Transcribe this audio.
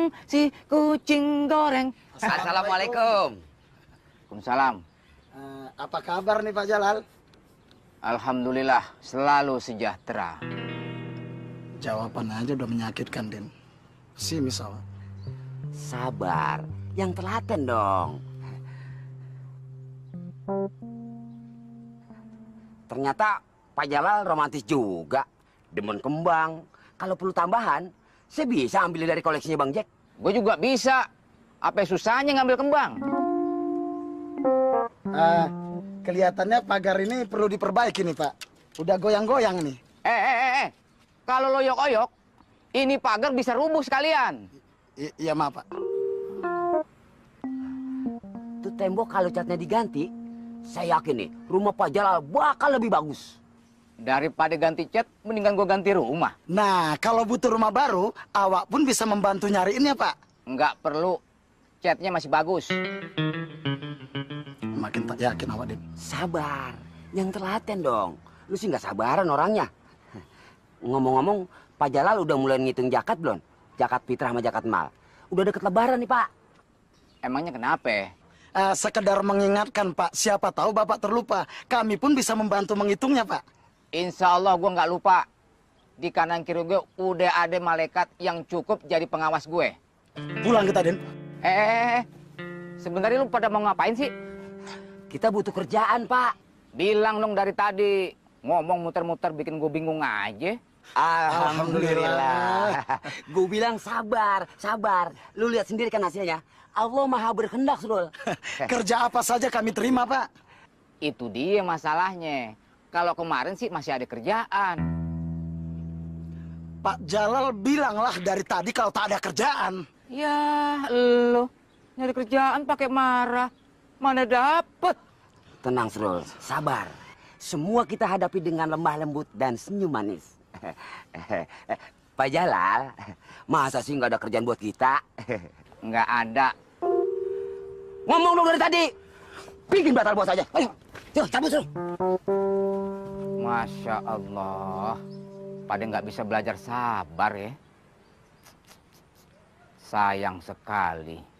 si kucing goreng. Assalamualaikum. Waalaikumsalam. Apa kabar nih Pak Jalal? Alhamdulillah, selalu sejahtera. Jawaban aja udah menyakitkan, Den. Si misal. Sabar, yang telaten dong. Ternyata Pak Jalal romantis juga. Demen kembang. Kalau perlu tambahan, saya bisa ambil dari koleksinya Bang Jack. Gue juga bisa. Apa susahnya ngambil kembang? Kelihatannya pagar ini perlu diperbaiki nih Pak. Udah goyang-goyang nih. Kalau loyok-oyok, ini pagar bisa rubuh sekalian. Iya maaf Pak. Tuh tembok kalau catnya diganti, saya yakin nih rumah Pak Jalal bakal lebih bagus. Daripada ganti cat, mendingan gue ganti rumah. Nah, kalau butuh rumah baru, awak pun bisa membantu nyariin ya Pak. Nggak perlu, catnya masih bagus. Makin tak yakin awak, Den. Sabar, yang telaten dong. Lu sih nggak sabaran orangnya. Ngomong-ngomong, Pak Jalal udah mulai ngitung zakat belum? Zakat fitrah sama zakat mal. Udah deket lebaran nih Pak. Emangnya kenapa? Sekedar mengingatkan Pak, siapa tahu Bapak terlupa. Kami pun bisa membantu menghitungnya Pak. Insya Allah gue nggak lupa. Di kanan kiri gue udah ada malaikat yang cukup jadi pengawas gue. Pulang kita, Den. Sebenarnya lu pada mau ngapain sih? Kita butuh kerjaan Pak. Bilang dong dari tadi. Ngomong muter-muter bikin gue bingung aja. Alhamdulillah. Gue bilang sabar, sabar. Lu lihat sendiri kan hasilnya. Allah maha berkehendak, Surul. Kerja apa saja kami terima, Pak. Itu dia masalahnya. Kalau kemarin sih masih ada kerjaan. Pak Jalal bilanglah dari tadi kalau tak ada kerjaan. Ya, lo nyari kerjaan pakai marah. Mana dapet? Tenang, Surul. Sabar. Semua kita hadapi dengan lemah lembut dan senyum manis. Pak Jalal, masa sih nggak ada kerjaan buat kita? Nggak ada. Ngomong dong dari tadi. Bikin batal bos aja. Ayo, yuk cabut, Surul. Masya Allah. Pada nggak bisa belajar sabar ya. Sayang sekali.